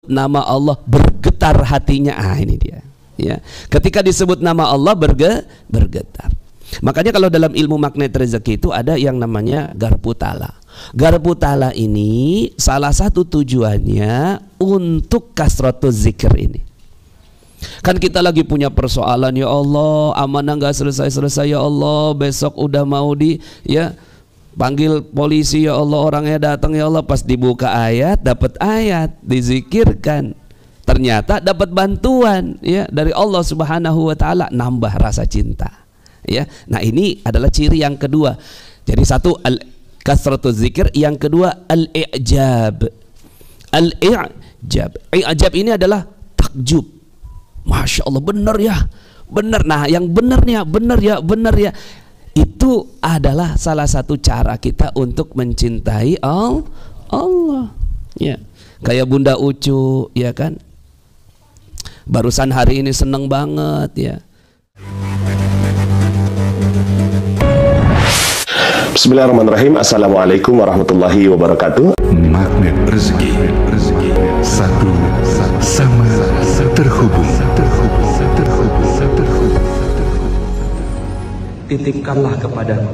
nama Allah bergetar hatinya. Ini dia. Ya, ketika disebut nama Allah bergetar. Makanya kalau dalam ilmu magnet rezeki itu ada yang namanya garpu tala. Garpu tala ini salah satu tujuannya untuk kasratuz zikir ini. Kan kita lagi punya persoalan, ya Allah, amanah nggak selesai-selesai, ya Allah, besok udah mau panggil polisi, ya Allah, orangnya datang, ya Allah. Pas dibuka ayat, dapat ayat, dizikirkan, ternyata dapat bantuan ya dari Allah Subhanahu wa taala, nambah rasa cinta. Ya. Nah, ini adalah ciri yang kedua. Jadi satu kasratuz zikir, yang kedua al-i'jab. Al-i'jab. I'jab ini adalah takjub. Masya Allah, benar ya, benar. Nah, yang benarnya, benar ya. Itu adalah salah satu cara kita untuk mencintai Allah. Ya, kayak Bunda Ucu, ya kan? Barusan hari ini seneng banget ya. Bismillahirrahmanirrahim. Assalamualaikum warahmatullahi wabarakatuh. Magnet rezeki, satu sama terhubung. Titipkanlah kepadaku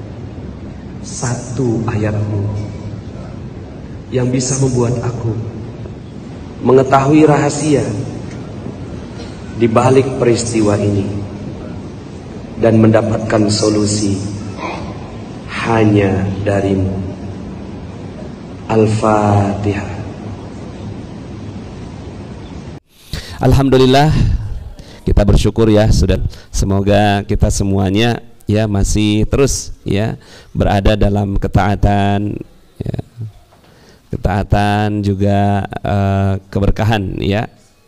satu ayatmu yang bisa membuat aku mengetahui rahasia di balik peristiwa ini dan mendapatkan solusi hanya darimu. Al-Fatihah. Alhamdulillah, kita bersyukur ya, sudah. Semoga kita semuanya ya masih terus ya berada dalam ketaatan ya. Ketaatan juga keberkahan ya.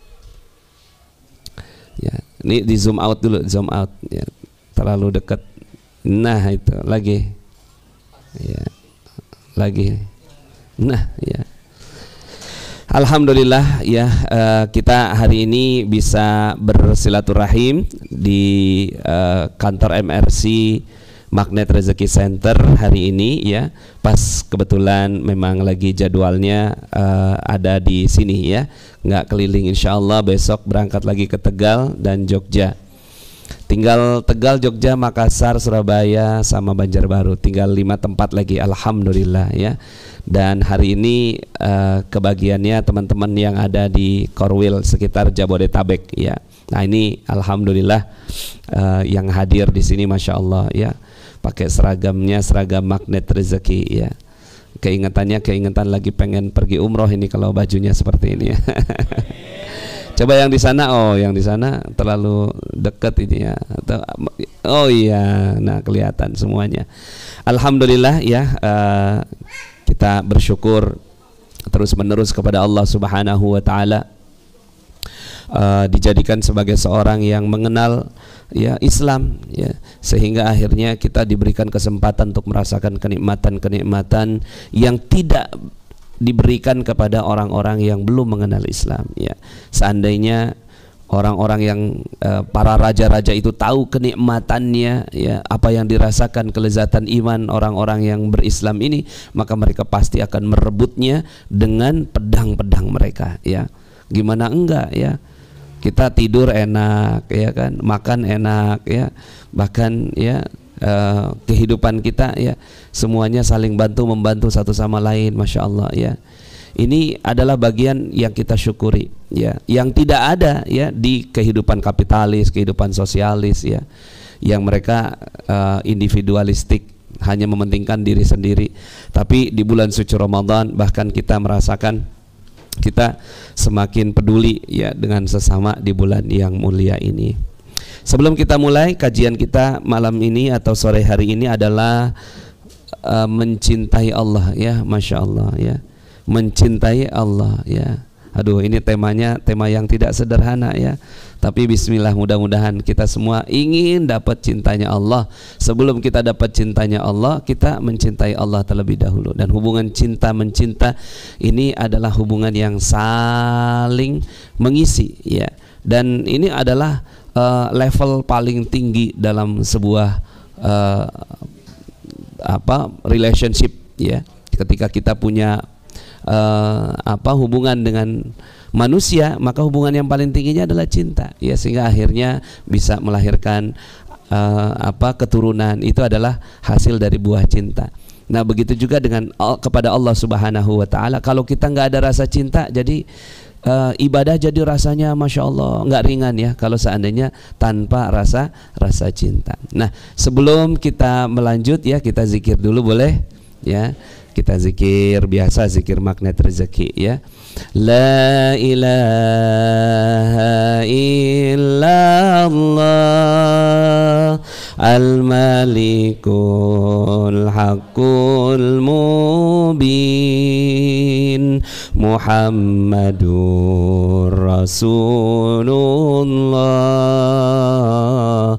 Ya, ini di zoom out dulu, zoom out ya. Terlalu dekat. Nah, itu lagi. Ya. Lagi. Nah, ya. Alhamdulillah ya, kita hari ini bisa bersilaturahim di kantor MRC Magnet Rezeki Center hari ini ya. Pas kebetulan memang lagi jadwalnya ada di sini ya. Nggak keliling, insyaallah besok berangkat lagi ke Tegal dan Jogja. Tinggal Tegal, Jogja, Makassar, Surabaya sama Banjarbaru. Tinggal 5 tempat lagi, alhamdulillah ya. Dan hari ini kebagiannya teman-teman yang ada di Korwil sekitar Jabodetabek ya. Nah, ini alhamdulillah yang hadir di sini, masya Allah ya. Pakai seragamnya, seragam Magnet Rezeki ya. Keingetan lagi pengen pergi umroh ini kalau bajunya seperti ini ya. Coba yang di sana, yang di sana terlalu dekat ini ya. Oh iya, nah kelihatan semuanya. Alhamdulillah ya, kita bersyukur terus menerus kepada Allah Subhanahu wa taala, dijadikan sebagai seorang yang mengenal ya Islam ya, sehingga akhirnya kita diberikan kesempatan untuk merasakan kenikmatan-kenikmatan yang tidak diberikan kepada orang-orang yang belum mengenal Islam ya. Seandainya orang-orang yang para raja-raja itu tahu kenikmatannya ya, apa yang dirasakan kelezatan iman orang-orang yang berislam ini, maka mereka pasti akan merebutnya dengan pedang-pedang mereka ya. Gimana enggak ya, kita tidur enak ya kan, makan enak ya, bahkan ya kehidupan kita ya semuanya saling bantu membantu satu sama lain, masya Allah ya. Ini adalah bagian yang kita syukuri ya, yang tidak ada ya di kehidupan kapitalis, kehidupan sosialis ya, yang mereka individualistik, hanya mementingkan diri sendiri. Tapi di bulan suci Ramadan bahkan kita merasakan kita semakin peduli ya dengan sesama di bulan yang mulia ini. Sebelum kita mulai kajian kita malam ini atau sore hari ini adalah mencintai Allah ya, masya Allah ya, mencintai Allah ya. Aduh, ini temanya tema yang tidak sederhana ya. Tapi bismillah, mudah-mudahan kita semua ingin dapat cintanya Allah. Sebelum kita dapat cintanya Allah, kita mencintai Allah terlebih dahulu. Dan hubungan cinta mencinta ini adalah hubungan yang saling mengisi ya. Dan ini adalah level paling tinggi dalam sebuah relationship ya. Ketika kita punya hubungan dengan manusia, maka hubungan yang paling tingginya adalah cinta, ya, sehingga akhirnya bisa melahirkan keturunan. Itu adalah hasil dari buah cinta. Nah, begitu juga dengan kepada Allah Subhanahu wa Ta'ala. Kalau kita nggak ada rasa cinta, jadi ibadah jadi rasanya masya Allah nggak ringan, ya, kalau seandainya tanpa rasa cinta. Nah, sebelum kita melanjut, ya, kita zikir dulu, boleh, ya, kita zikir biasa, zikir magnet rezeki, ya. La ilaha illallah al-malikul haqqul mubin Muhammadur Rasulullah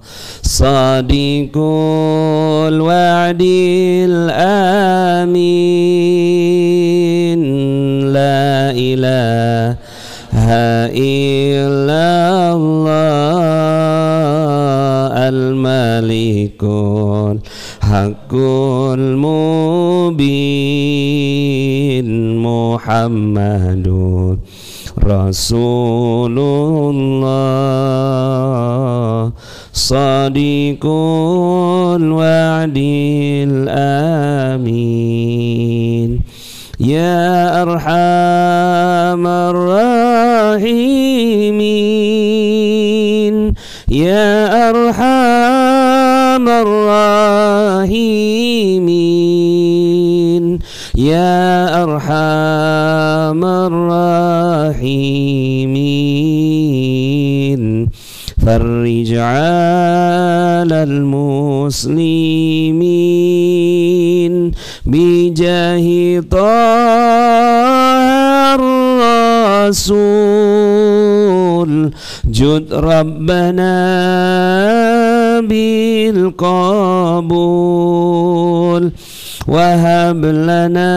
Sadiqul wa'dil amin La ilaha illallah al-malikul haqqul mubin Muhammadur Rasulullah Sadiqul wa'dil amin Ya arhamar rahimin Ya arhamar rahimin Ya arhamar rahimin Farrij 'alal muslimin bijahi Tahar Rasul Jud Rabbana bil qabul Wahab lana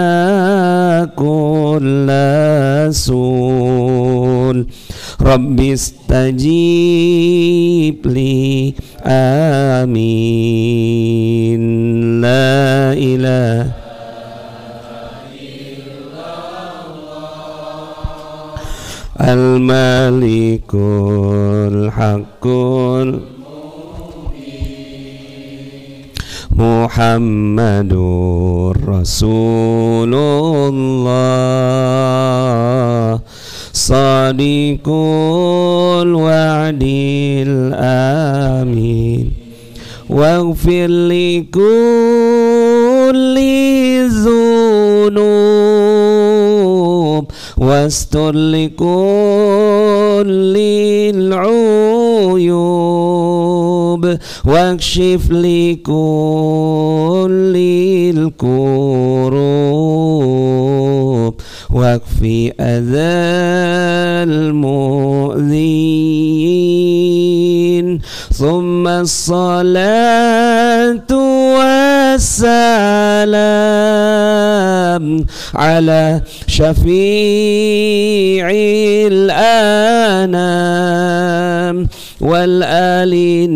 kulla sul Rabbi istajib li amin La ilaha al-malikul haqqul Muhammadur Rasulullah Sadiqul wa'dil amin Waghfir li kulli dhunub Wastur li kulli al-uyub Wakshif li kulli al-kurub Wakfi adhal mu'dhin Thumma as-salatu was-salam Ala syafi'il anam Wal ali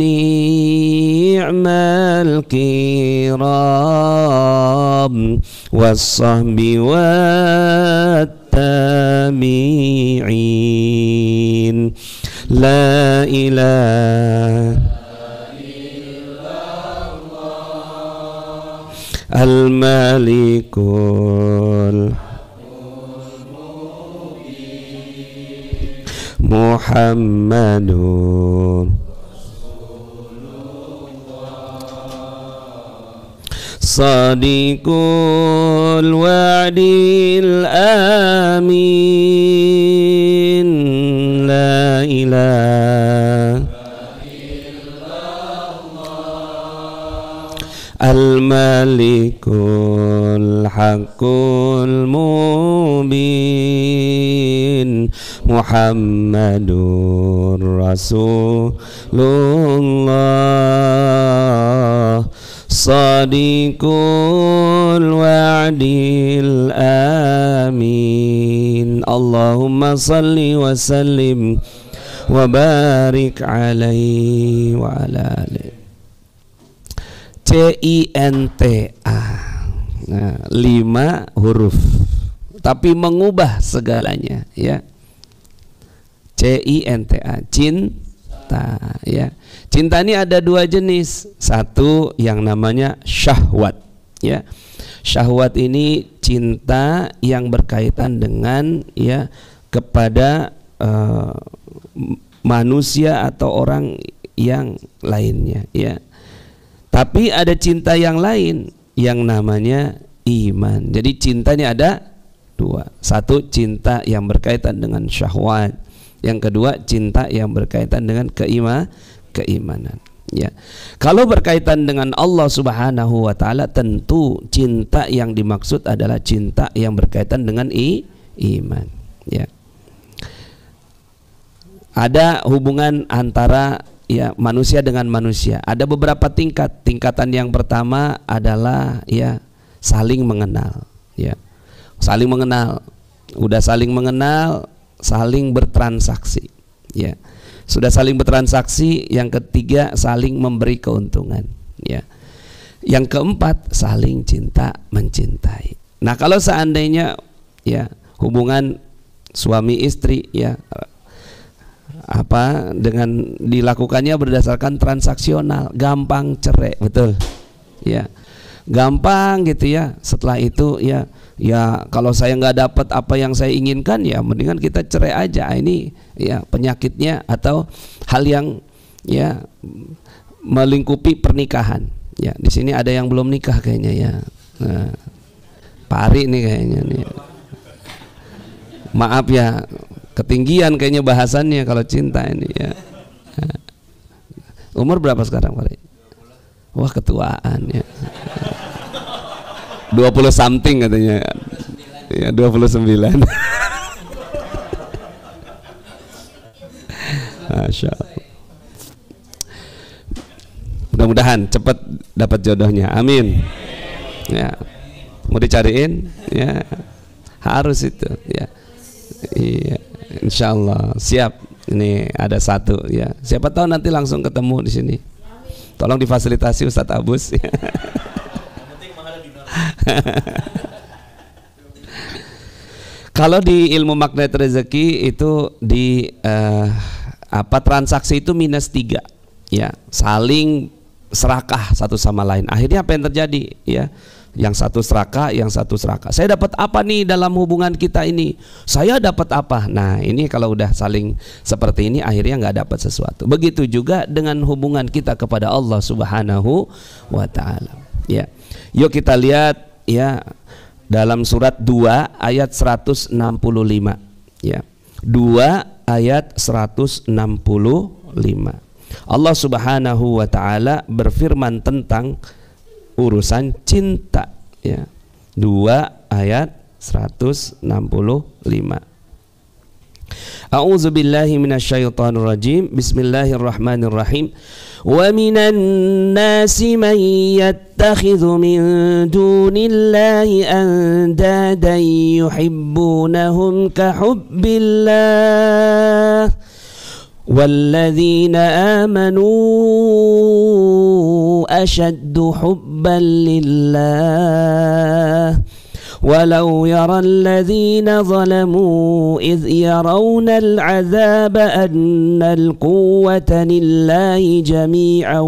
ni'mal kiram Was-sahbi wat-tabi'in La ilaha illallah al-malikul Muhammadur Sadiqul wa'dil amin La ilaha al-malikul haqqul mubin Muhammadur Rasulullah Sadiqul wa'dil amin Allahumma salli wa sallim wa barik alaihi wa ala alihi CINTA. Nah, 5 huruf. tapi mengubah segalanya, ya. cinta, cinta, ya. Cinta ini ada dua jenis. Satu yang namanya syahwat, ya. Syahwat ini cinta yang berkaitan dengan, ya, kepada manusia atau orang yang lainnya, ya. Tapi ada cinta yang lain yang namanya iman. Jadi cinta ini ada dua. Satu, cinta yang berkaitan dengan syahwat. Yang kedua, cinta yang berkaitan dengan keimanan, ya. Kalau berkaitan dengan Allah Subhanahu wa taala, tentu cinta yang dimaksud adalah cinta yang berkaitan dengan iman, ya. Ada hubungan antara, ya, manusia dengan manusia. Ada beberapa tingkat. Tingkatan yang pertama adalah, ya, saling mengenal, ya. Saling mengenal. Udah saling mengenal, saling bertransaksi, ya. Sudah saling bertransaksi, yang ketiga saling memberi keuntungan, ya. Yang keempat saling cinta mencintai. Nah, kalau seandainya, ya, hubungan suami istri, ya, apa dengan dilakukannya berdasarkan transaksional, gampang cerai, betul, ya, gampang gitu, ya. Setelah itu, ya kalau saya nggak dapat apa yang saya inginkan, ya mendingan kita cerai aja. Ini, ya, penyakitnya atau hal yang, ya, melingkupi pernikahan, ya. Di sini ada yang belum nikah kayaknya, ya. Nah, Pak Ari nih kayaknya nih, maaf ya, ketinggian kayaknya bahasannya kalau cinta ini, ya. Umur berapa sekarang, Pak Ari? Wah, ketuaan, ya. 20 something katanya, ya, 29. Masya Allah. Mudah-mudahan cepat dapat jodohnya, amin, ya. Mau dicariin, ya, harus itu, ya. Iya, insya Allah siap. Ini ada satu, ya. Siapa tahu nanti langsung ketemu di sini. Tolong difasilitasi Ustadz Abus. Kalau di ilmu magnet rezeki itu di transaksi itu -3, ya, saling serakah satu sama lain. Akhirnya apa yang terjadi, ya? Yang satu serakah, yang satu serakah. Saya dapat apa nih dalam hubungan kita ini? Saya dapat apa? Nah, ini kalau udah saling seperti ini, akhirnya nggak dapat sesuatu. Begitu juga dengan hubungan kita kepada Allah Subhanahu wa taala, ya. Yuk kita lihat, ya, dalam surat 2 ayat 165, ya. 2 ayat 165. Allah Subhanahu wa taala berfirman tentang urusan cinta, ya. 2 ayat 165. A'udzu billahi minasyaitonir rajim. Bismillahirrahmanirrahim. Wa minan nasi man yattakhidhu min dunillahi andadan yuhibbunahum ka hubbillah walladzina amanu ashaddu hubban lillah ولو يرى الذين ظلموا إذ يرون العذاب أن القوة لله جميعا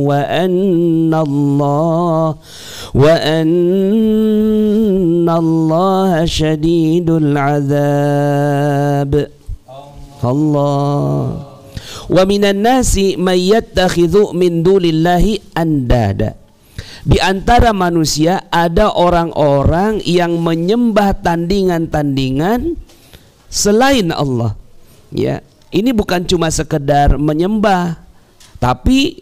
وأن الله شديد العذاب. الله. ومن الناس من يتخذ من دون الله أندادا. Di antara manusia ada orang-orang yang menyembah tandingan-tandingan selain Allah, ya. Ini bukan cuma sekedar menyembah, tapi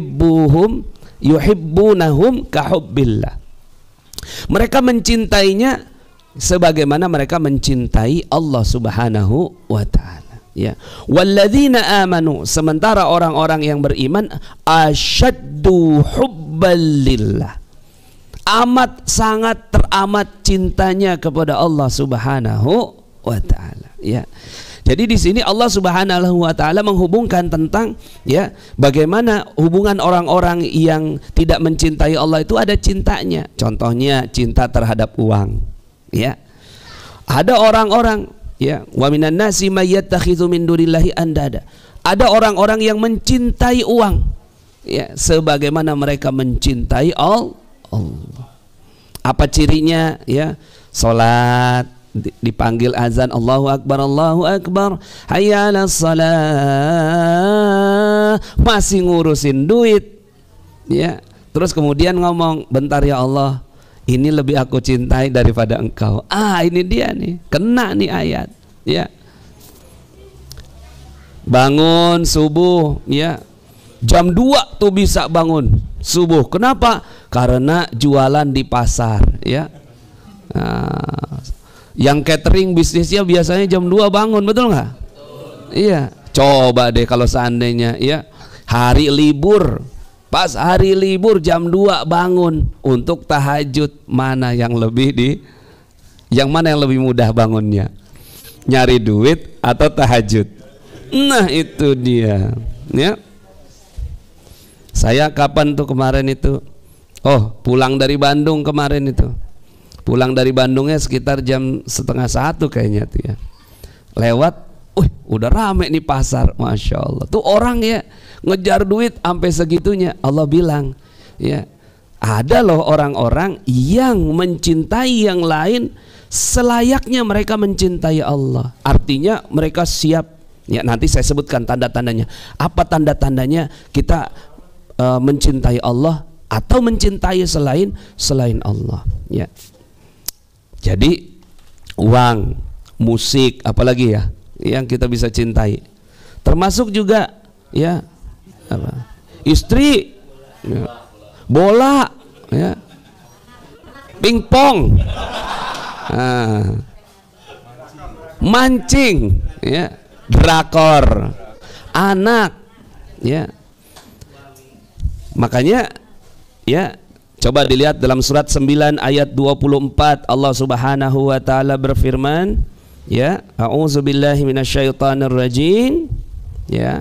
yuhibbunahum ka hubbillah. Mereka mencintainya sebagaimana mereka mencintai Allah Subhanahu wa taala, ya. Walladzina amanu, sementara orang-orang yang beriman asyaddu hubbalillah, amat sangat teramat cintanya kepada Allah Subhanahu wa taala, ya. Jadi di sini Allah Subhanahu wa taala menghubungkan tentang, ya, bagaimana hubungan orang-orang yang tidak mencintai Allah itu ada cintanya. Contohnya cinta terhadap uang, ya. Ada orang-orang, ya, wa minan nasi may yattakhidhu min dunillahi andada. Ada orang-orang yang mencintai uang, ya, sebagaimana mereka mencintai Allah. Apa cirinya? Ya, salat dipanggil azan, Allahu Akbar, hayya 'alas shalah, masih ngurusin duit, ya. Terus kemudian ngomong, bentar ya Allah, ini lebih aku cintai daripada engkau. Ini dia nih, kena nih ayat, ya. Bangun subuh, ya, jam 2 tuh bisa bangun subuh. Kenapa? Karena jualan di pasar, ya. Yang catering bisnisnya biasanya jam 2 bangun, betul nggak? Iya. Coba deh kalau seandainya, ya, hari libur, pas hari libur jam 2 bangun untuk tahajud, mana yang lebih mudah bangunnya? Nyari duit atau tahajud? Nah, itu dia, ya. Saya kapan tuh kemarin itu? Pulang dari Bandung kemarin itu. Pulang dari Bandungnya sekitar jam 12:30 kayaknya tuh, ya. Lewat, udah rame nih pasar, Masya Allah. Tuh orang, ya, ngejar duit sampai segitunya. Allah bilang, ya, ada loh orang-orang yang mencintai yang lain selayaknya mereka mencintai Allah. Artinya mereka siap, ya, nanti saya sebutkan tanda-tandanya. Apa tanda-tandanya kita mencintai Allah atau mencintai selain Allah, ya. Jadi uang, musik, apalagi ya yang kita bisa cintai. Termasuk juga, ya, istri, ya, bola, ya, pingpong, mancing, ya, drakor, anak, ya. Makanya, ya, coba dilihat dalam surat 9 ayat 24, Allah Subhanahu wa taala berfirman, ya, a'udzubillahi minasyaitonir rajim, ya.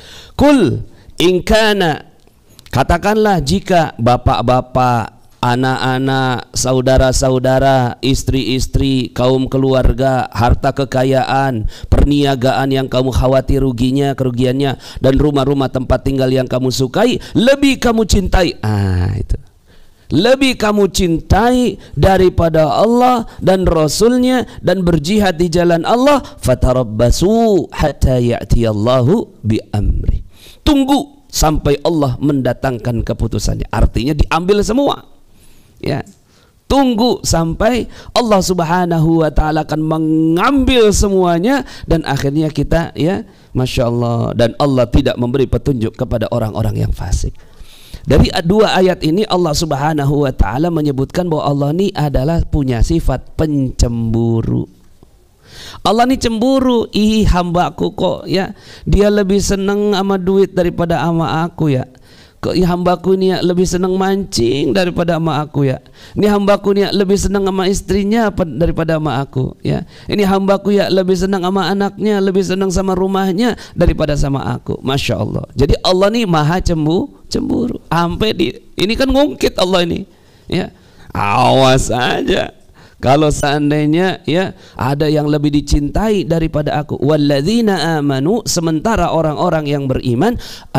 Kul in kana, katakanlah jika bapak-bapak, anak-anak, saudara-saudara, istri-istri, kaum keluarga, harta kekayaan, perniagaan yang kamu khawatir kerugiannya, dan rumah-rumah tempat tinggal yang kamu sukai, lebih kamu cintai, itu lebih kamu cintai daripada Allah dan Rasulnya dan berjihad di jalan Allah, fatarabbasu hatta ya'tiyallahu bi amri. Tunggu sampai Allah mendatangkan keputusannya. Artinya diambil semua, ya. Tunggu sampai Allah Subhanahu wa taala akan mengambil semuanya, dan akhirnya kita, ya, Masya Allah, dan Allah tidak memberi petunjuk kepada orang-orang yang fasik. Dari dua ayat ini Allah Subhanahu wa taala menyebutkan bahwa Allah ini adalah punya sifat pencemburu. Allah ini cemburu, hambaku kok, ya, dia lebih senang sama duit daripada sama aku, ya. Kok hambaku ini, ya, lebih senang mancing daripada sama aku, ya. Ini hambaku ini, ya, lebih senang sama istrinya daripada sama aku, ya. Ini hambaku, ya, lebih senang sama anaknya, lebih senang sama rumahnya daripada sama aku. Masya Allah. Jadi Allah ini maha cemburu. Sampai ini kan ngungkit Allah ini, ya. Awas aja kalau seandainya, ya, ada yang lebih dicintai daripada aku. Walladzina amanu, sementara orang-orang yang beriman,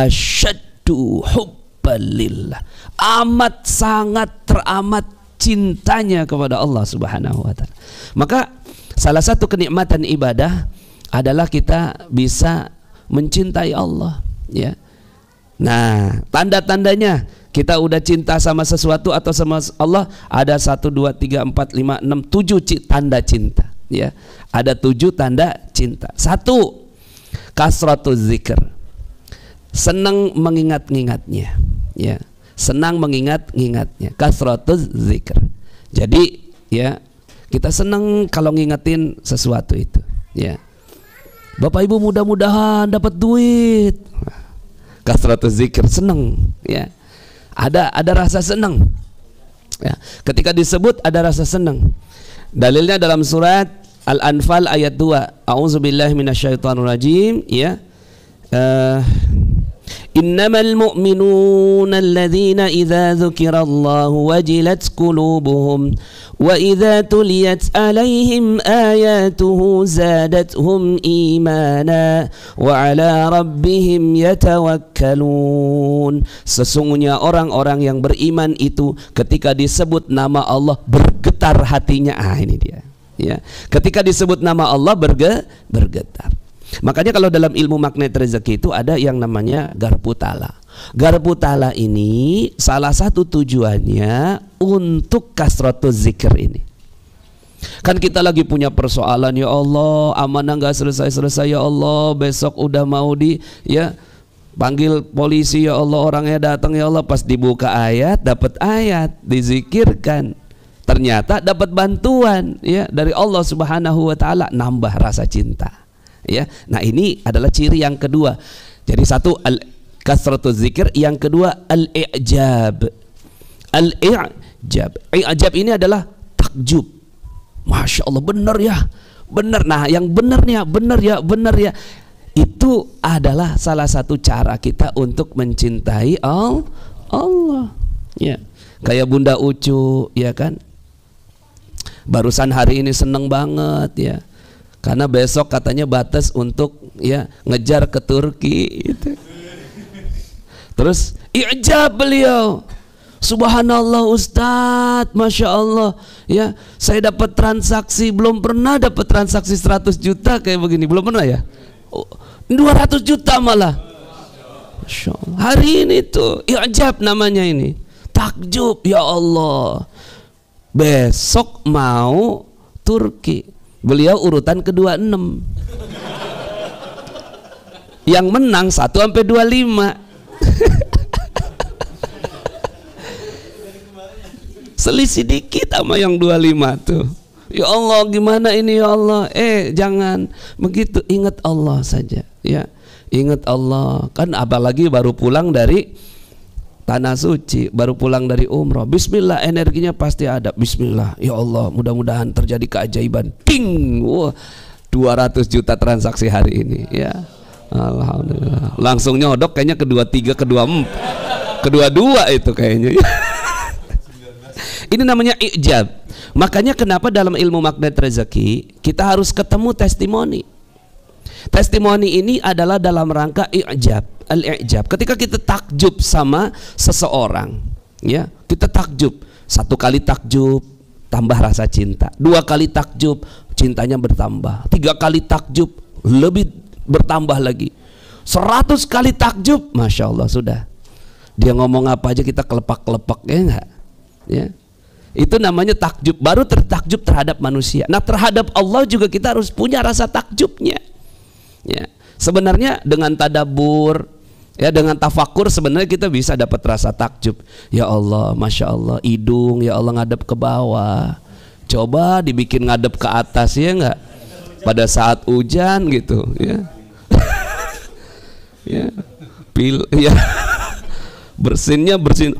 asyaddu hubbalillah, amat sangat teramat cintanya kepada Allah Subhanahu wa taala. Maka salah satu kenikmatan ibadah adalah kita bisa mencintai Allah, ya. Nah, tanda-tandanya kita udah cinta sama sesuatu atau sama Allah, ada 1, 2, 3, 4, 5, 6, 7 tanda cinta, ya. Ada 7 tanda cinta. 1, kasratuz zikr, senang mengingat-ingatnya, ya. Senang mengingat-ingatnya, kasratuz zikr. Jadi, ya, kita senang kalau ngingetin sesuatu itu, ya. Bapak Ibu mudah-mudahan dapat duit, kasratuz zikr, senang, ya. Ada rasa senang, ya. Ketika disebut ada rasa senang. Dalilnya dalam surat Al-Anfal ayat 2, a'udzubillahi minasyaitonir rajim, ya. Innamal mu'minuna alladhina idza dzukirallahu wajilat qulubuhum wa idza tuliyat alaihim ayatuhu zadatuhum imana wa ala rabbihim yatawakkalun. Sesungguhnya orang-orang yang beriman itu ketika disebut nama Allah bergetar hatinya. Ini dia. Ya, ketika disebut nama Allah bergetar. Makanya kalau dalam ilmu magnet rezeki itu ada yang namanya garpu tala. Garpu tala ini salah satu tujuannya untuk kasratuz zikir ini. Kan kita lagi punya persoalan, ya Allah, amanah nggak selesai-selesai ya Allah, besok udah mau panggil polisi ya Allah, orangnya datang ya Allah, pas dibuka ayat, dapat ayat, dizikirkan. Ternyata dapat bantuan ya dari Allah Subhanahu wa taala, nambah rasa cinta. Ya. Nah, ini adalah ciri yang kedua. Jadi satu kasratuz zikir, yang kedua al-i'jab. Al-i'jab. I'jab ini adalah takjub. Masya Allah, benar ya. Benar. Nah, yang benarnya benar ya. Itu adalah salah satu cara kita untuk mencintai Allah. Ya. Kayak Bunda Ucu, ya kan? Barusan hari ini seneng banget ya. Karena besok katanya batas untuk ngejar ke Turki gitu. Terus i'jab beliau, subhanallah Ustadz, masya Allah ya, saya dapat transaksi, belum pernah dapat transaksi 100 juta kayak begini, belum pernah ya, 200 juta malah, masya Allah. Hari ini tuh i'jab namanya ini, takjub, ya Allah. Besok mau Turki, beliau urutan ke-26. Yang menang 1 sampai 25. Selisih dikit sama yang 25 tuh. Ya Allah, gimana ini ya Allah? Jangan begitu, ingat Allah saja ya. Ingat Allah. Kan apalagi baru pulang dari tanah suci, baru pulang dari umroh, bismillah, energinya pasti ada, bismillah, ya Allah, mudah-mudahan terjadi keajaiban, ting, wah, 200 juta transaksi hari ini ya, alhamdulillah, langsung nyodok kayaknya kedua-tiga, kedua-dua itu kayaknya. Ini namanya i'jab. Makanya kenapa dalam ilmu magnet rezeki kita harus ketemu testimoni. Testimoni ini adalah dalam rangka i'jab, al-i'jab. Ketika kita takjub sama seseorang, ya, kita takjub. 1 kali takjub, tambah rasa cinta. 2 kali takjub, cintanya bertambah. 3 kali takjub, lebih bertambah lagi. 100 kali takjub, masya Allah, sudah. Dia ngomong apa aja kita kelepak-kelepak, ya enggak? Ya. Itu namanya takjub. Baru tertakjub terhadap manusia. Nah, terhadap Allah juga kita harus punya rasa takjubnya. Ya, sebenarnya dengan tadabbur, ya, dengan tafakur sebenarnya kita bisa dapat rasa takjub. Ya Allah, masya Allah, hidung ya Allah ngadep ke bawah. Coba dibikin ngadep ke atas, ya enggak? Pada saat hujan gitu, ya. Ya, ya. Bersinnya bersin.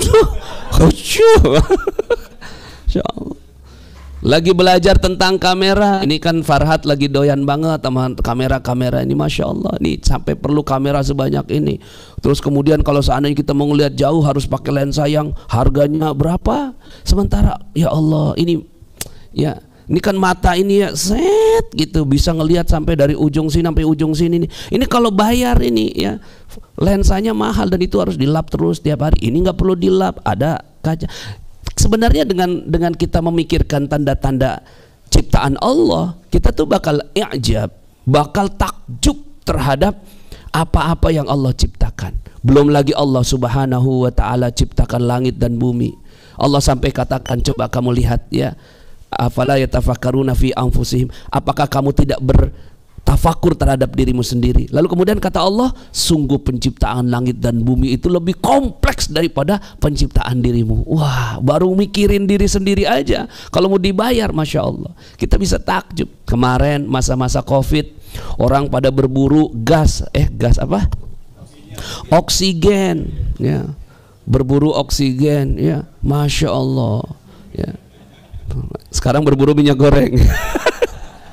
Masya Allah. Lagi belajar tentang kamera, ini kan Farhat lagi doyan banget sama kamera-kamera ini, masya Allah, nih sampai perlu kamera sebanyak ini. Terus kemudian kalau seandainya kita mau ngelihat jauh harus pakai lensa yang harganya berapa, sementara ya Allah ini kan mata ini ya set gitu bisa ngelihat sampai dari ujung sini sampai ujung sini nih. Ini kalau bayar ini ya lensanya mahal dan itu harus dilap terus tiap hari. Ini nggak perlu dilap, ada kaca. Sebenarnya dengan kita memikirkan tanda-tanda ciptaan Allah, kita tuh bakal i'jab, bakal takjub terhadap apa-apa yang Allah ciptakan. Belum lagi Allah Subhanahu wa taala ciptakan langit dan bumi. Allah sampai katakan, coba kamu lihat ya, afala yatafakkaruna fi anfusihim, apakah kamu tidak bertafakur terhadap dirimu sendiri? Lalu kemudian kata Allah, sungguh penciptaan langit dan bumi itu lebih kompleks daripada penciptaan dirimu. Wah, baru mikirin diri sendiri aja kalau mau dibayar, masya Allah, kita bisa takjub. Kemarin masa-masa Covid, orang pada berburu gas apa? Oksigen, ya, berburu oksigen, ya, masya Allah, ya. Sekarang berburu minyak goreng.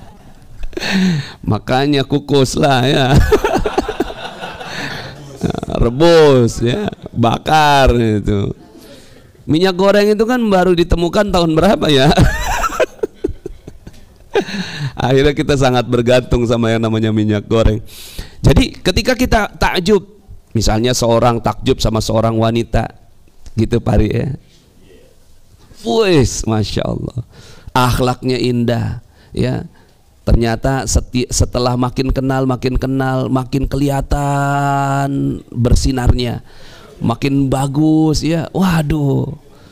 Makanya kukus lah ya. rebus ya, bakar itu. Minyak goreng itu kan baru ditemukan tahun berapa ya? Akhirnya kita sangat bergantung sama yang namanya minyak goreng. Jadi ketika kita takjub, misalnya seorang takjub sama seorang wanita gitu Pari ya, wis, Masya Allah, akhlaknya indah ya. Ternyata setelah makin kenal, makin kelihatan bersinarnya, makin bagus ya. Waduh,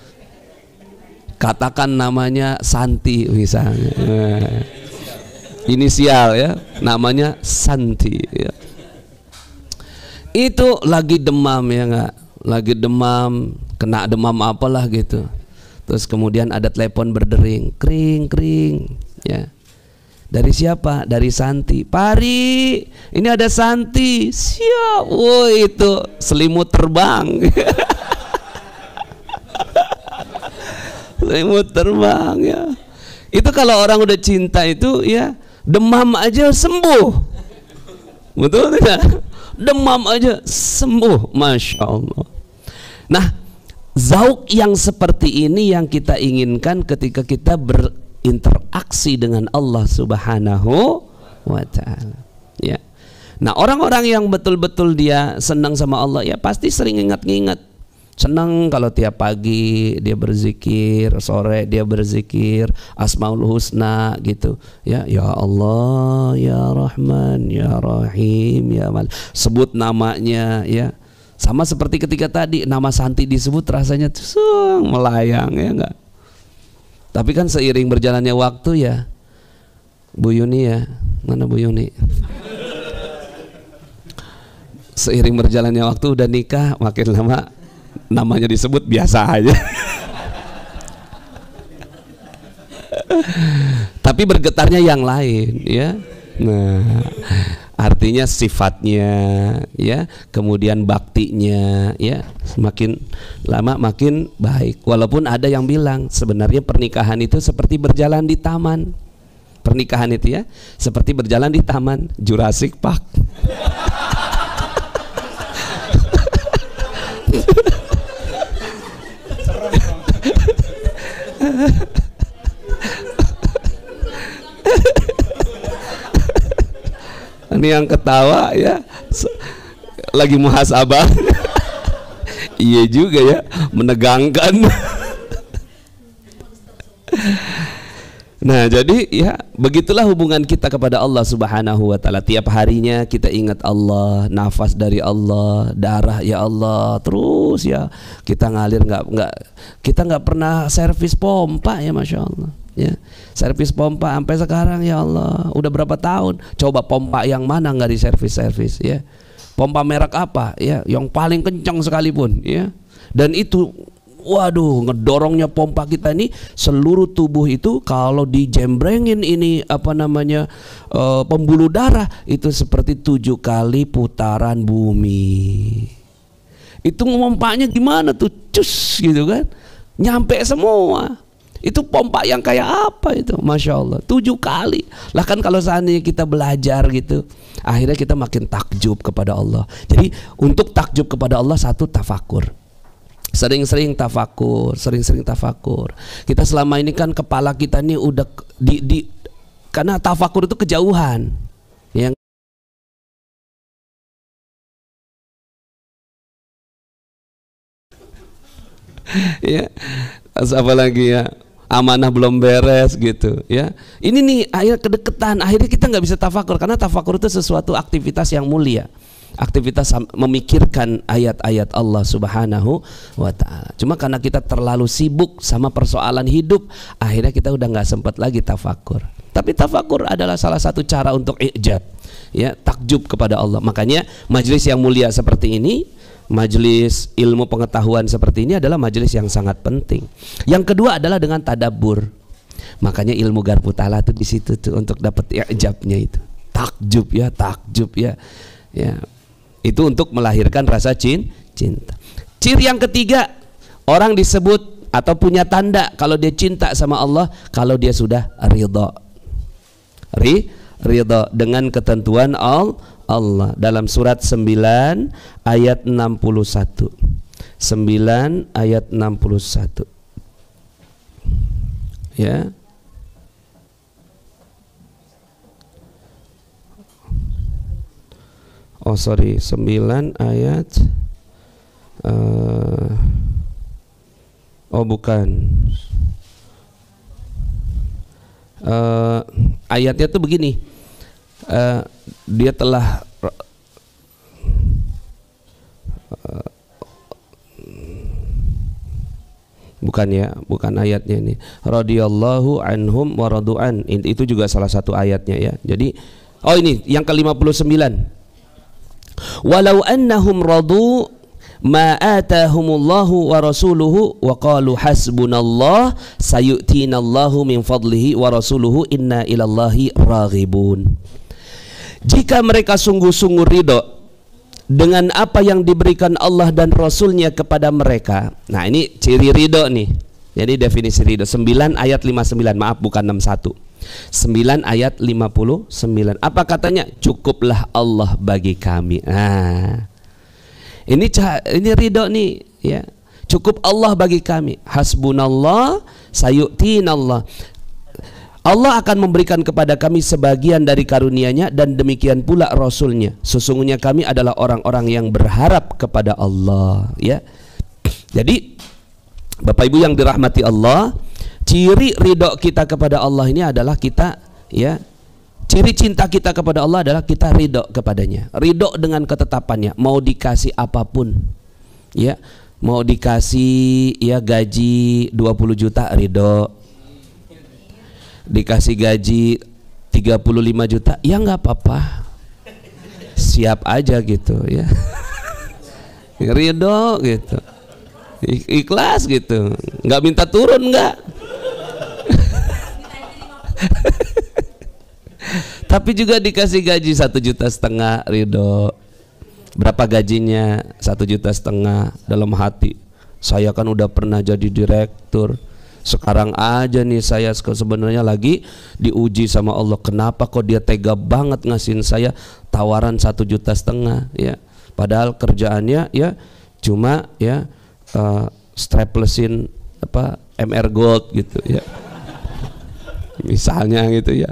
katakan namanya Santi misalnya, inisial ya, namanya Santi ya. Itu lagi demam ya nggak, lagi demam, kena demam apalah gitu. Terus kemudian ada telepon berdering, kring kring ya. Dari siapa? Dari Santi. Pari, ini ada Santi. Siap. Woi, itu selimut terbang. Selimut terbang ya. Itu kalau orang udah cinta itu ya, demam aja sembuh. Betul tidak? Demam aja sembuh. Masya Allah. Nah, zauk yang seperti ini yang kita inginkan ketika kita berinteraksi dengan Allah Subhanahu wa ta'ala ya. Nah, orang-orang yang betul-betul dia senang sama Allah ya pasti sering ingat-ingat, senang kalau tiap pagi dia berzikir, sore dia berzikir Asmaul Husna gitu ya. Ya Allah, ya Rahman, ya Rahim, ya Malik, sebut namanya ya. Sama seperti ketika tadi nama Santi disebut rasanya tuh melayang ya enggak. Tapi kan seiring berjalannya waktu ya, Bu Yuni ya, mana Bu Yuni? Seiring berjalannya waktu udah nikah, makin lama namanya disebut biasa aja. Tapi bergetarnya yang lain ya. Nah, artinya sifatnya ya, kemudian baktinya ya, semakin lama makin baik. Walaupun ada yang bilang sebenarnya pernikahan itu seperti berjalan di taman. Pernikahan itu ya seperti berjalan di taman Jurassic Park. Ini yang ketawa ya lagi muhasabah. Iya juga ya, menegangkan. Nah, jadi ya begitulah hubungan kita kepada Allah Subhanahu wa ta'ala. Tiap harinya kita ingat Allah, nafas dari Allah, darah ya Allah, terus ya kita ngalir, kita nggak pernah servis pompa ya, Masya Allah ya. Servis pompa sampai sekarang ya Allah, udah berapa tahun, coba pompa yang mana nggak diservis ya, pompa merek apa ya, yang paling kencang sekalipun ya. Dan itu waduh, ngedorongnya pompa kita ini seluruh tubuh itu kalau dijembrengin ini apa namanya pembuluh darah itu seperti 7 kali putaran bumi. Itu ngompaknya gimana tuh, cus gitu kan, nyampe semua. Itu pompa yang kayak apa itu, Masya Allah, 7 kali. Lah kan kalau seandainya kita belajar gitu, akhirnya kita makin takjub kepada Allah. Jadi untuk takjub kepada Allah, satu, tafakur. Sering-sering tafakur, sering-sering tafakur. Kita selama ini kan kepala kita ini udah karena tafakur itu kejauhan. Yang ya, apa lagi ya, amanah belum beres gitu ya. Ini nih akhirnya kedekatan, akhirnya kita nggak bisa tafakur, karena tafakur itu sesuatu aktivitas yang mulia, aktivitas memikirkan ayat-ayat Allah Subhanahu wa ta'ala. Cuma karena kita terlalu sibuk sama persoalan hidup, akhirnya kita udah nggak sempat lagi tafakur. Tapi tafakur adalah salah satu cara untuk ijab ya, takjub kepada Allah. Makanya majelis yang mulia seperti ini, majelis ilmu pengetahuan seperti ini adalah majelis yang sangat penting. Yang kedua adalah dengan tadabbur. Makanya ilmu garpu tala tuh di situ tuh untuk dapat ijabnya itu. Takjub ya, takjub ya. Ya. Itu untuk melahirkan rasa cinta. Ciri yang ketiga, orang disebut atau punya tanda kalau dia cinta sama Allah kalau dia sudah ridha. Ridha dengan ketentuan Allah dalam surat 9 ayat 61. 9 ayat 61. Ya. Oh sorry, 9 ayat oh bukan, ayatnya tuh begini, dia telah bukan ya, bukan ayatnya ini, radhiyallahu anhum wa radu'an, itu juga salah satu ayatnya ya. Jadi oh ini yang ke-59, walau annahum radu ma atahumullahu wa rasuluhu wa qalu hasbunallah sayu'tinallahu min fadlihi wa rasuluhu inna ilallahi raghibun. Jika mereka sungguh-sungguh ridho dengan apa yang diberikan Allah dan Rasulnya kepada mereka. Nah ini ciri ridho nih. Jadi definisi ridho 9 ayat 59, maaf bukan 61. 9 ayat 59. Apa katanya? Cukuplah Allah bagi kami. Nah, ini ridho nih ya. Cukup Allah bagi kami. Hasbunallah sayu'tinallah. Allah akan memberikan kepada kami sebagian dari karunia-Nya dan demikian pula Rasulnya. Sesungguhnya kami adalah orang-orang yang berharap kepada Allah ya. Jadi Bapak Ibu yang dirahmati Allah, ciri ridho kita kepada Allah ini adalah kita ya, ciri cinta kita kepada Allah adalah kita ridho kepadanya, ridho dengan ketetapannya. Mau dikasih apapun ya, mau dikasih ya gaji 20 juta ridho, dikasih gaji 35 juta ya nggak apa-apa, siap aja gitu ya. Ridho gitu, ikhlas gitu, nggak minta turun nggak. Tapi juga dikasih gaji 1,5 juta ridho. Berapa gajinya? 1,5 juta. Dalam hati, saya kan udah pernah jadi direktur, sekarang aja nih saya sebenarnya lagi diuji sama Allah. Kenapa kok dia tega banget ngasihin saya tawaran 1,5 juta ya, padahal kerjaannya ya cuma ya straplesin apa MR Gold gitu ya, misalnya gitu ya.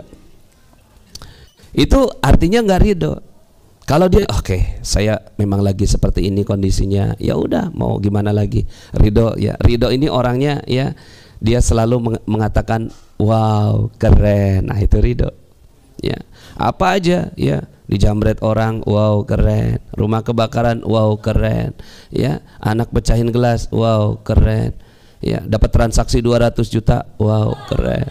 Itu artinya nggak ridho. Kalau dia oke, saya memang lagi seperti ini kondisinya, ya udah mau gimana lagi, ridho ya. Ridho ini orangnya ya, dia selalu mengatakan wow keren. Nah itu ridho ya. Apa aja ya, dijamret orang wow keren, rumah kebakaran wow keren ya, anak pecahin gelas wow keren ya, dapat transaksi 200 juta wow keren.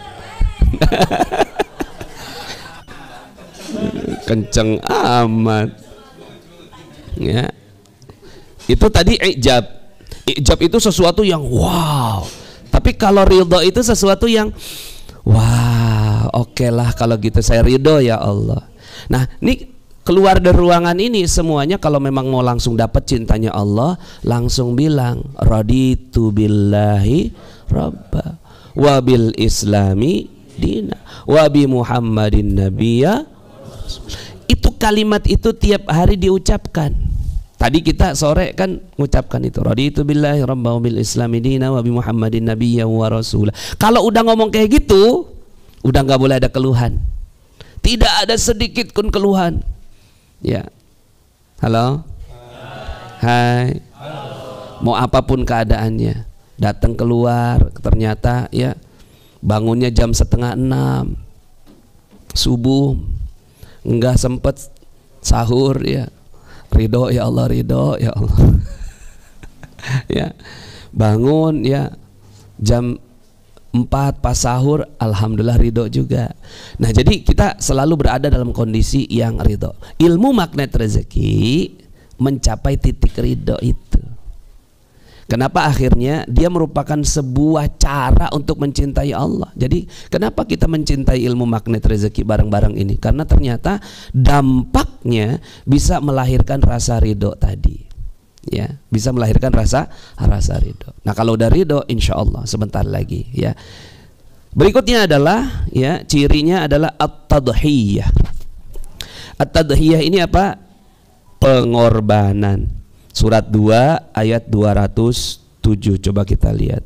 Kenceng amat ya. Itu tadi ijab. Ijab itu sesuatu yang wow, tapi kalau ridho itu sesuatu yang wow, oke lah kalau gitu saya ridho ya Allah. Nah ini keluar dari ruangan ini semuanya kalau memang mau langsung dapat cintanya Allah, langsung bilang raditu billahi rabba wa bil islami dina wa bi muhammadin nabiyya. Itu kalimat itu tiap hari diucapkan. Tadi kita sore kan mengucapkan itu, raditu billahi rabba wa bil islami dina wa bi muhammadin nabiyya wa rasula. Kalau udah ngomong kayak gitu, udah nggak boleh ada keluhan. Tidak ada sedikit pun keluhan. Ya. Halo? Hai. Mau apapun keadaannya, datang keluar ternyata ya bangunnya jam 5:30 subuh, enggak sempet sahur ya, ridho ya Allah, ridho ya Allah. Ya, bangun ya jam 4 pas sahur, alhamdulillah ridho juga. Nah jadi kita selalu berada dalam kondisi yang ridho. Ilmu magnet rezeki mencapai titik ridho itu. Kenapa akhirnya dia merupakan sebuah cara untuk mencintai Allah. Jadi kenapa kita mencintai ilmu magnet rezeki bareng-bareng ini? Karena ternyata dampaknya bisa melahirkan rasa ridho tadi. Ya, bisa melahirkan rasa ridho. Nah kalau udah ridho, insya Allah sebentar lagi ya. Berikutnya adalah ya, cirinya adalah at-tadhiyah. At-tadhiyah ini apa? Pengorbanan. Surat 2 ayat 207. Coba kita lihat.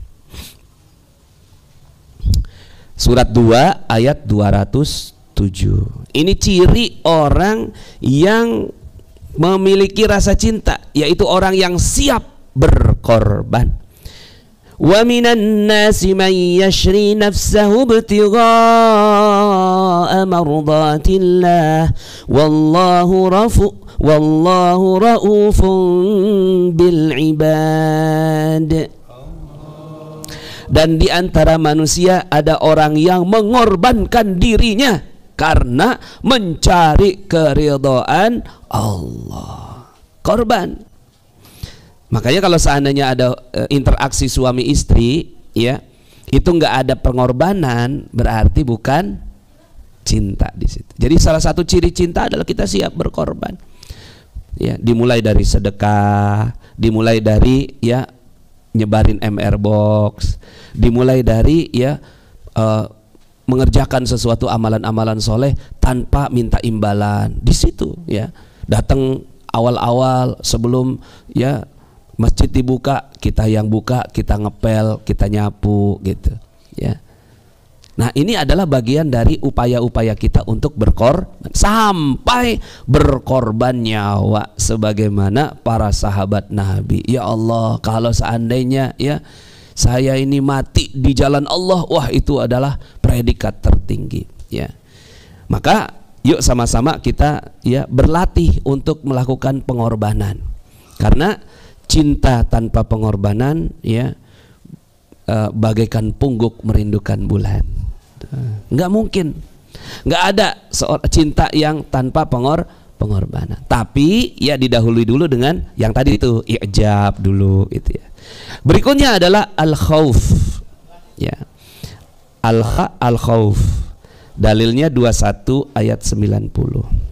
Surat 2 ayat 207. Ini ciri orang yang memiliki rasa cinta, yaitu orang yang siap berkorban. Wa minan nasi man yashri nafsahu ibtigha'a mardatillah wallahu raufun bil ibad. Dan di antara manusia ada orang yang mengorbankan dirinya karena mencari keridhaan Allah. Korban. Makanya kalau seandainya ada interaksi suami istri, ya, itu nggak ada pengorbanan, berarti bukan cinta di situ. Jadi salah satu ciri cinta adalah kita siap berkorban. Ya, dimulai dari sedekah, dimulai dari ya nyebarin MR box, dimulai dari ya mengerjakan sesuatu amalan-amalan soleh tanpa minta imbalan. Di situ ya, datang awal-awal sebelum ya masjid dibuka, kita yang buka, kita ngepel, kita nyapu gitu ya. Nah, ini adalah bagian dari upaya-upaya kita untuk berkorban sampai berkorban nyawa sebagaimana para sahabat Nabi. Ya Allah, kalau seandainya ya saya ini mati di jalan Allah, wah itu adalah predikat tertinggi ya. Maka yuk sama-sama kita ya berlatih untuk melakukan pengorbanan. Karena cinta tanpa pengorbanan ya bagaikan pungguk merindukan bulan. Nggak mungkin, nggak ada cinta yang tanpa pengorbanan. Tapi ya didahului dulu dengan yang tadi itu i'jab dulu itu ya. Berikutnya adalah al-khauf ya. Al-khauf dalilnya 21 ayat 90.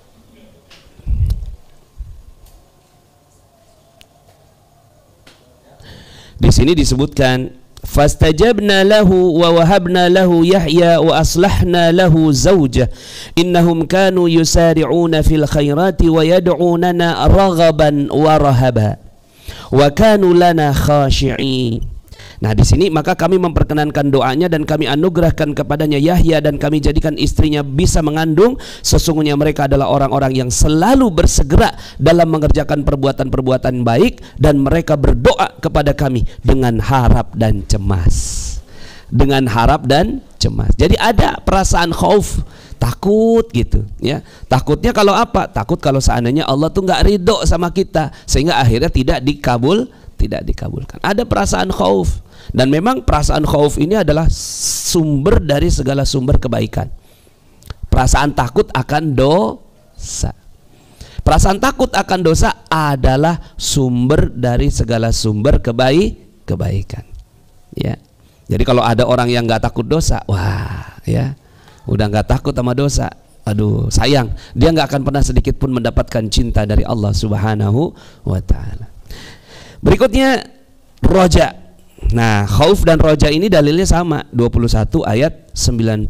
Di sini disebutkan fastajabna lahu wa wahabna lahu Yahya wa aslahna lahu zawjah innahum kanu yusari'una fil khairati wa yad'unana raghaban wa rahaba wa kanu lana khashi'in. Nah, di sini maka kami memperkenankan doanya dan kami anugerahkan kepadanya Yahya dan kami jadikan istrinya bisa mengandung. Sesungguhnya mereka adalah orang-orang yang selalu bersegera dalam mengerjakan perbuatan-perbuatan baik dan mereka berdoa kepada kami dengan harap dan cemas. Dengan harap dan cemas. Jadi ada perasaan khauf, takut gitu ya. Takutnya kalau apa? Takut kalau seandainya Allah tuh nggak ridho sama kita sehingga akhirnya tidak dikabulkan. Ada perasaan khauf. Dan memang perasaan khauf ini adalah sumber dari segala sumber kebaikan. Perasaan takut akan dosa. Perasaan takut akan dosa adalah sumber dari segala sumber kebaikan. Ya. Jadi kalau ada orang yang nggak takut dosa, wah, ya, udah nggak takut sama dosa. Aduh, sayang, dia nggak akan pernah sedikit pun mendapatkan cinta dari Allah Subhanahu wa Ta'ala. Berikutnya roja. Nah, khauf dan roja ini dalilnya sama, 21 ayat 90.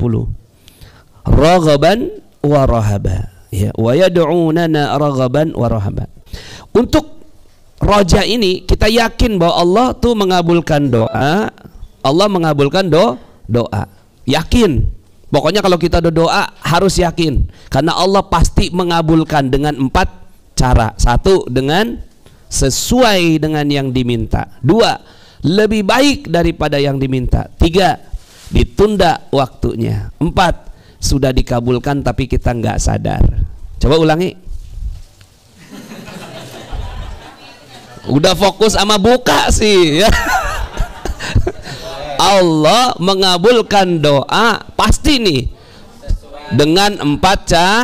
Raghaban wa rahaba. Ya, wa yad'unana raghaban wa rahaba. Untuk roja ini kita yakin bahwa Allah tuh mengabulkan doa. Allah mengabulkan doa. Yakin. Pokoknya kalau kita doa harus yakin karena Allah pasti mengabulkan dengan 4 cara. 1, dengan sesuai dengan yang diminta. 2, lebih baik daripada yang diminta. 3, ditunda waktunya. 4, sudah dikabulkan tapi kita nggak sadar. Coba ulangi. Udah fokus sama buka sih ya. Allah mengabulkan doa pasti nih dengan 4 cara.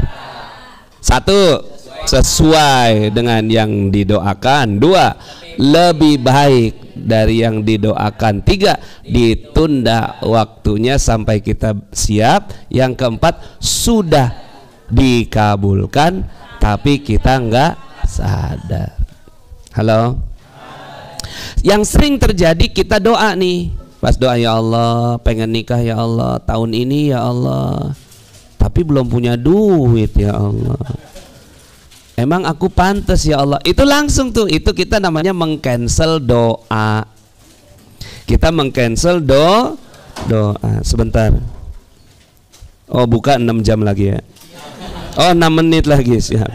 1, sesuai dengan yang didoakan. 2, lebih baik dari yang didoakan. 3, ditunda waktunya sampai kita siap. Yang keempat, sudah dikabulkan tapi kita nggak sadar. Halo. Yang sering terjadi kita doa nih, pas doa ya Allah pengen nikah ya Allah tahun ini ya Allah, tapi belum punya duit ya Allah. Emang aku pantas ya Allah? Itu langsung tuh, itu kita namanya mengcancel doa. Kita mengcancel doa. Sebentar. Oh, buka 6 jam lagi ya. Oh, 6 menit lagi siap.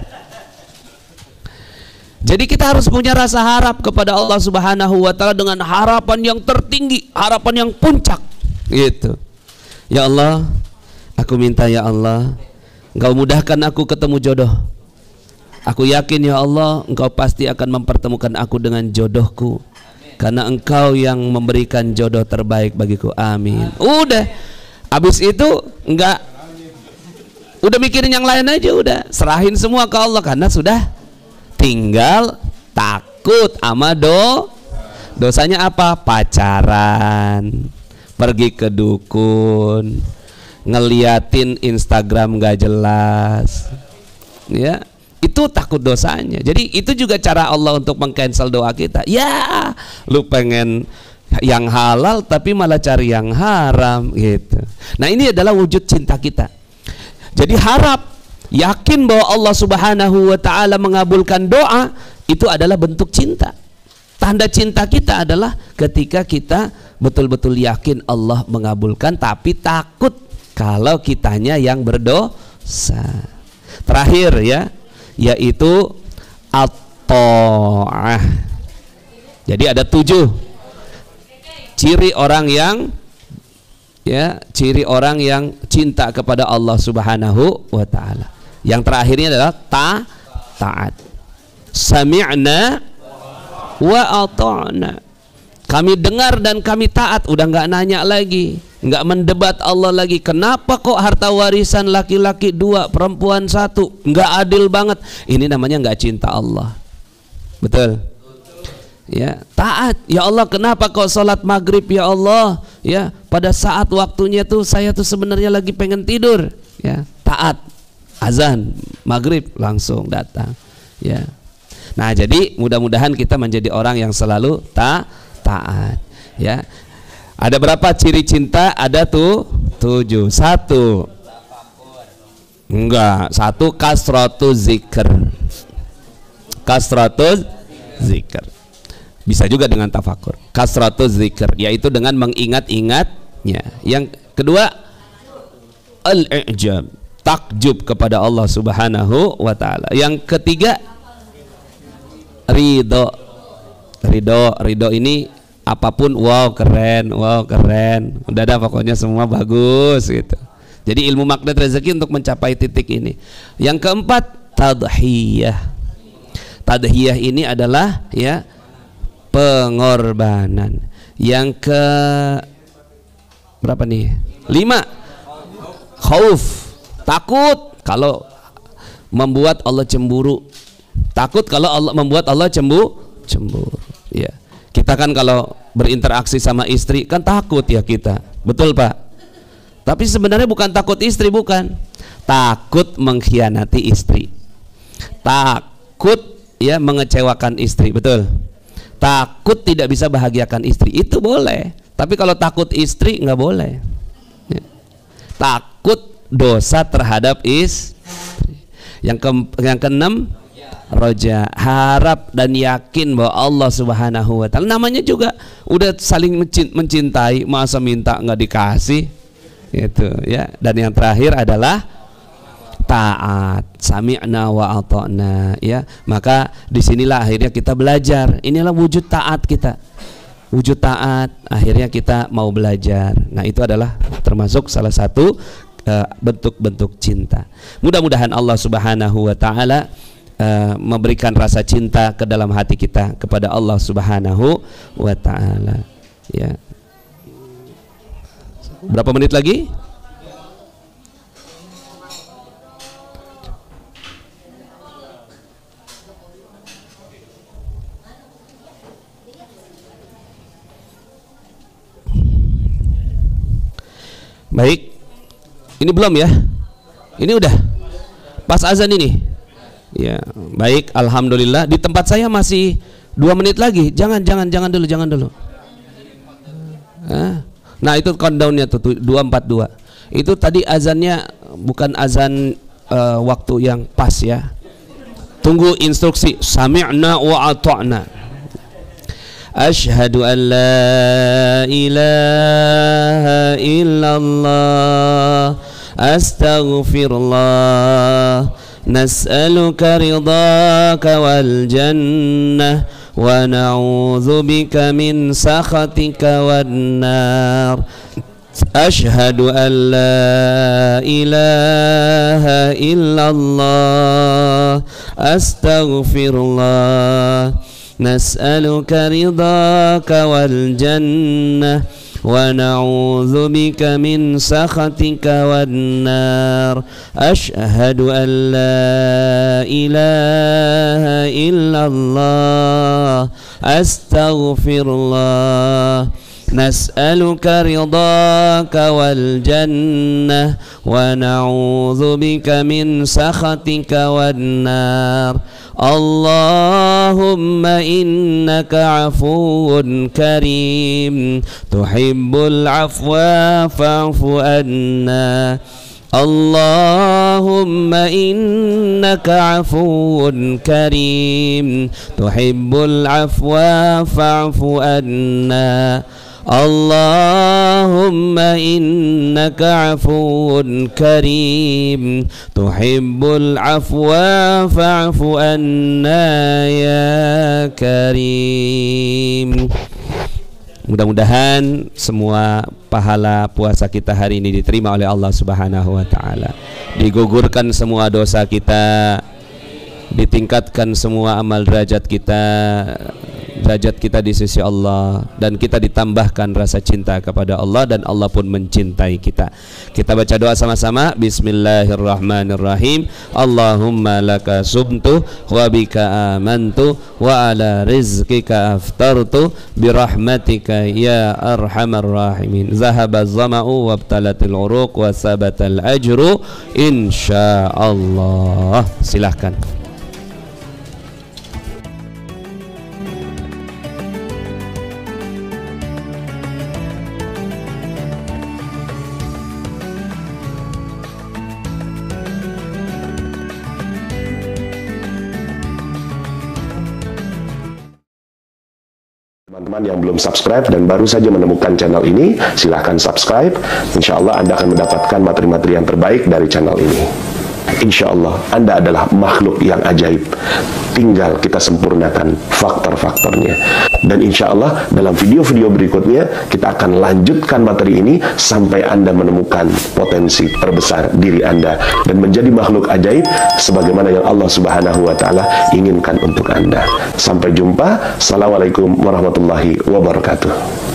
Jadi kita harus punya rasa harap kepada Allah Subhanahu wa taala dengan harapan yang tertinggi, harapan yang puncak gitu. Ya Allah, aku minta ya Allah, Engkau mudahkan aku ketemu jodoh. Aku yakin ya Allah, Engkau pasti akan mempertemukan aku dengan jodohku, karena Engkau yang memberikan jodoh terbaik bagiku. Amin. Udah, habis itu enggak, udah mikirin yang lain aja, udah serahin semua ke Allah, karena sudah tinggal takut sama dosanya apa? Pacaran, pergi ke dukun, ngeliatin Instagram gak jelas, ya. Itu takut dosanya. Jadi itu juga cara Allah untuk mengcancel doa kita. Ya, lu pengen yang halal tapi malah cari yang haram gitu. Nah, ini adalah wujud cinta kita. Jadi harap, yakin bahwa Allah Subhanahu wa taala mengabulkan doa, itu adalah bentuk cinta. Tanda cinta kita adalah ketika kita betul-betul yakin Allah mengabulkan, tapi takut kalau kitanya yang berdosa. Terakhir ya, yaitu at-ta'ah. Jadi ada 7 ciri orang yang cinta kepada Allah Subhanahu wa taala. Yang terakhirnya adalah taat. Sami'na wa ata'na. Kami dengar dan kami taat. Udah nggak nanya lagi, nggak mendebat Allah lagi. Kenapa kok harta warisan laki-laki 2, perempuan 1? Nggak adil banget. Ini namanya nggak cinta Allah. Betul? Ya, taat. Ya Allah, kenapa kok sholat maghrib ya Allah? Ya, pada saat waktunya tuh saya tuh sebenarnya lagi pengen tidur. Ya, taat. Azan maghrib langsung datang. Ya. Nah, jadi mudah-mudahan kita menjadi orang yang selalu taat. Ya. Ada berapa ciri cinta? Ada tuh 7. 1. Enggak, 1 kasratuz zikr. Kasratuz zikr. Bisa juga dengan tafakur. Kasratuz zikr, yaitu dengan mengingat-ingatnya. Yang kedua, al-i'jab, takjub kepada Allah Subhanahu wa taala. Yang ketiga, ridho. Ridho ini apapun, wow keren, udah ada pokoknya semua bagus gitu. Jadi ilmu magnet rezeki untuk mencapai titik ini. Yang keempat, tadhiyah. Tadhiyah ini adalah ya pengorbanan. Yang ke berapa nih? 5, khauf, takut kalau membuat Allah cemburu. Takut kalau Allah membuat Allah cemburu. Ya. Kita kan kalau berinteraksi sama istri kan takut ya kita. Betul Pak? Tapi sebenarnya bukan takut istri, bukan. Takut mengkhianati istri. Takut ya mengecewakan istri, betul. Takut tidak bisa bahagiakan istri, itu boleh. Tapi kalau takut istri nggak boleh. Ya. Takut dosa terhadap istri. Yang keenam, roja, harap dan yakin bahwa Allah Subhanahu wa taala, namanya juga udah saling mencintai, masa minta nggak dikasih gitu ya. Dan yang terakhir adalah taat, sami'na wa ata'na ya. Maka disinilah akhirnya kita belajar, inilah wujud taat kita, wujud taat, akhirnya kita mau belajar. Nah, itu adalah termasuk salah satu bentuk-bentuk cinta. Mudah-mudahan Allah Subhanahu wa taala memberikan rasa cinta ke dalam hati kita kepada Allah Subhanahu wa taala ya. Berapa menit lagi? Baik, ini belum ya? Ini udah pas azan ini. Ya, baik, alhamdulillah. Di tempat saya masih 2 menit lagi. Jangan dulu. Nah, itu countdownnya tuh 242. Itu tadi azannya bukan azan waktu yang pas ya. Tunggu instruksi. Sami'na wa ata'na. Asyhadu an la ilaha illallah. Astaghfirullah. Nas'aluka ridhaka wal jannah. Wa na'udzu bika min sakhatika wan nar. Asyhadu an la ilaha illallah. Astaghfirullah. Nas'aluka ridhaka wal jannah. Wa na'udzu bika min sakhatika wan nar. Asyhadu an la ilaha illallah. Astaghfirullah. Nas'aluka ridhaka wal jannah. Wa na'udzu bika min sakhatika wan nar. Allahumma innaka afuwun karim tuhibbul afwa fa'fu anna. Allahumma innaka afuwun karim tuhibbul afwa fa'fu anna. Allahumma innaka afuwun karim tuhibbul afwa fa'fu anna ya karim. Mudah-mudahan semua pahala puasa kita hari ini diterima oleh Allah Subhanahu wa taala. Digugurkan semua dosa kita, ditingkatkan semua amal derajat kita di sisi Allah, dan kita ditambahkan rasa cinta kepada Allah dan Allah pun mencintai kita. Kita baca doa sama-sama. Bismillahirrahmanirrahim. Allahumma laka sumtu wa bika amantu wa ala rizqika aftartu birahmatika ya arhamar rahimin. Zahaba zama'u wabtalatil uruq wa sabatal ajru insyaallah. Silahkan. Teman-teman yang belum subscribe dan baru saja menemukan channel ini, silahkan subscribe. Insya Allah Anda akan mendapatkan materi-materi yang terbaik dari channel ini. Insya Allah Anda adalah makhluk yang ajaib. Tinggal kita sempurnakan faktor-faktornya. Dan insya Allah dalam video-video berikutnya kita akan lanjutkan materi ini sampai Anda menemukan potensi terbesar diri Anda dan menjadi makhluk ajaib sebagaimana yang Allah Subhanahu wa taala inginkan untuk Anda. Sampai jumpa. Assalamualaikum warahmatullahi wabarakatuh.